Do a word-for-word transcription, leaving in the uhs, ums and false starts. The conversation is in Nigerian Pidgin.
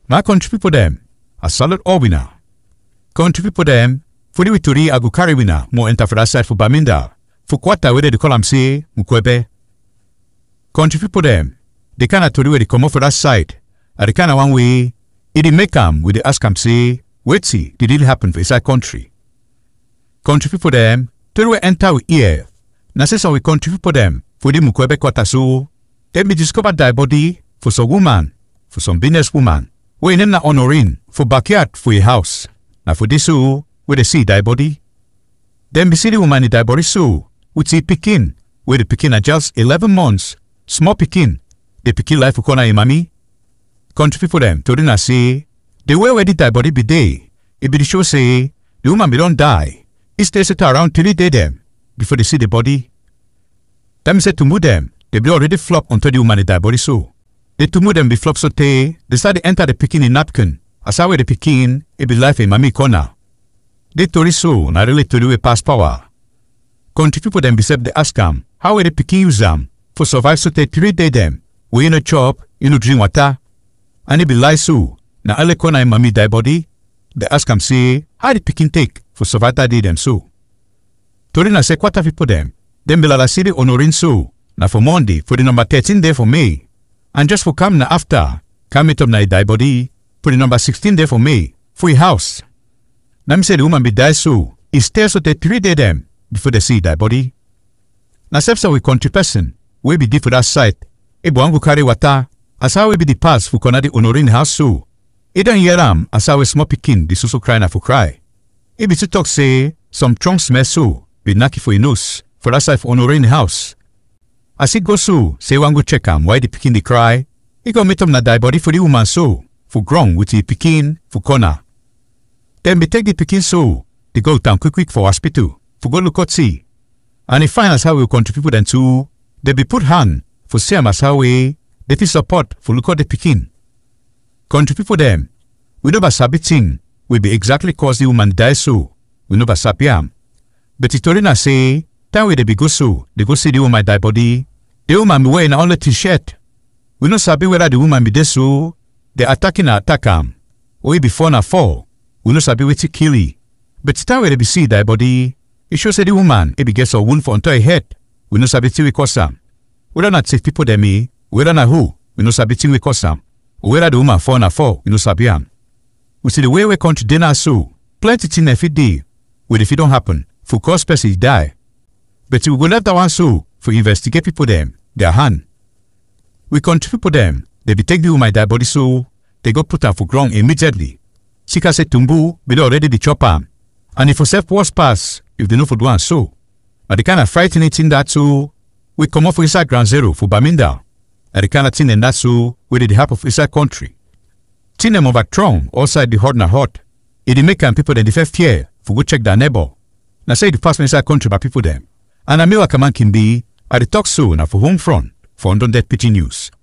My country people them, a solid all winner. Country people them, for the victory I go carry winner, more enter for that side for Bamenda. For quarter where they call am say, Mukwebe. Country people them, they cannot tell you where they come off for that side. And they cannot one way, it make am with the ask am say, wait see, did it happen for inside country? Country people them, tell you where enter with ear. Now say so we country people them, for the Mukwebe quarter so, then we discover that body for some woman, for some business woman. We name na honoring for backyard for a house. Now for this so, where they see die body. Then we see the woman in die body so, we see Pickin, where the Pickin are just eleven months. Small Pickin, the Pickin life for corner in mommy. Country people them, told them say, the way where the die body be day, it be the show say, the woman be don't die. It stays it around till they day them, before they see the body. Them said to move them, they be already flop onto the woman in die body so. They to move them be flop so they, they start to enter the Pickin in napkin. As how the Pickin, it be life in mommy corner. They told it so, na really to do a pass power. Country people them be said they ask them, how will the Pickin use them for survive so they three day them, we in a chop, you know drink water, and it be lie so, na alle corner in mommy die body. They ask them say, how the Pickin take for survive that day them so. Told na say quarter people them, them be la city honoring so, na for Monday for the number thirteen day for May. And just for come na after, come it up na die body, for the number sixteen day for May, for a house. Now me say the woman be die so, it stays so they three day them, before they see die body. Now self so we country person, we be deep for that site, e bo go carry water, as how we be the pass for corner the honoring house so. E don't hear am, as how we small Pickin, the so so cry na for cry. E be to talk say, some strong smell so, be knocky for a nose, for that side for honoring house. As it go so, say one go check am why the Pickin they cry. He go meet up na die body for the woman so, for ground with the Pickin for corner. Then be take the Pickin so, they go down quick quick for hospital, for go look at see. And he find as how we country people then too, they be put hand for same as how we, they feel support for look at the Pickin. Country people them, we never sabi thing, we be exactly cause the woman die so, we never sabi am. But it told say, time where they be go so, they go see the woman die body, the woman be wearing only t-shirt. We no sabi whether the woman be there so, they attacking or attack am, or be fall na fall. We no sabi where to kill it. But time where they be see die body, it shows say the woman, it be gets a wound for onto her head. We no sabi till we cause am. Whether not safe people them me, whether not who, we no sabi till we cause am. Or whether the woman fall na fall, we no sabi am. We see the way we country dinner so, plenty thing if it day, where if it don't happen, for cause person die. But we go left that one so, for investigate people them, their hand. We country people them, they be take the woman die body so, they go put her for ground immediately. Sika say tumbu, be already the chop am. And if for self was pass, if they know for do one so. But the kind of frightening thing that so, we come off for inside ground zero for Bamenda. And the kind of thing in that so, where they help of inside country. Thing them over strong, outside the hot na hot. It make them people then the first fear, for go check their neighbor. Now say the pass inside country by people them. And a meal like a man can be, at the talk so, now for home front, for Under Dead Pidgin News.